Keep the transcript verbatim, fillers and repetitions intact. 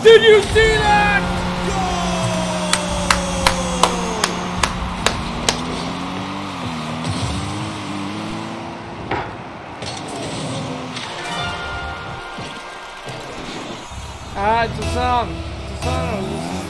Did you see that? Ah, it's a song. It's a song.